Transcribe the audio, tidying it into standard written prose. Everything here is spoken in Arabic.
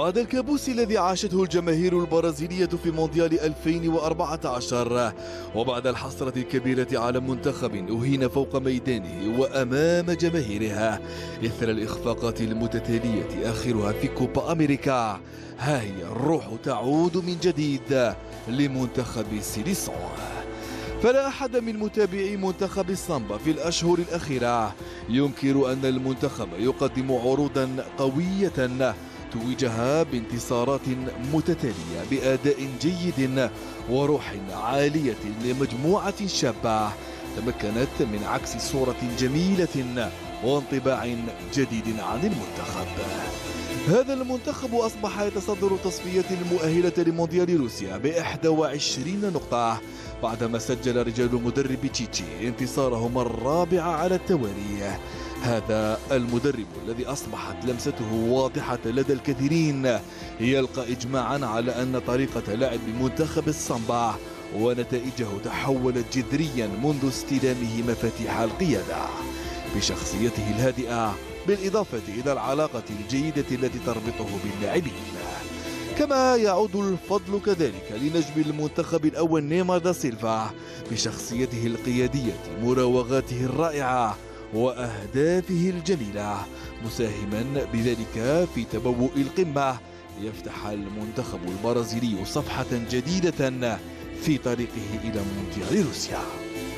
بعد الكابوس الذي عاشته الجماهير البرازيلية في مونديال 2014 وبعد الحسرة الكبيرة على منتخب أهين فوق ميدانه وأمام جماهيرها إثر الإخفاقات المتتالية آخرها في كوبا أمريكا، ها هي الروح تعود من جديد لمنتخب سيليسون. فلا أحد من متابعي منتخب السامبا في الأشهر الأخيرة ينكر أن المنتخب يقدم عروضا قوية توجها بانتصارات متتالية بأداء جيد وروح عالية لمجموعة شابة تمكنت من عكس صورة جميلة وانطباع جديد عن المنتخب. هذا المنتخب أصبح يتصدر تصفية المؤهلة لمونديال روسيا ب21 نقطة بعدما سجل رجال مدرب تشيتشي انتصارهم الرابع على التوالي. هذا المدرب الذي أصبحت لمسته واضحة لدى الكثيرين يلقى إجماعا على أن طريقة لعب منتخب السامبا ونتائجه تحولت جذريا منذ استلامه مفاتيح القيادة بشخصيته الهادئة، بالإضافة إلى العلاقة الجيدة التي تربطه باللاعبين. كما يعود الفضل كذلك لنجم المنتخب الأول نيمار دا سيلفا بشخصيته القيادية، مراوغاته الرائعة وأهدافه الجميلة، مساهما بذلك في تبوء القمة يفتح المنتخب البرازيلي صفحة جديدة في طريقه إلى مونديال روسيا.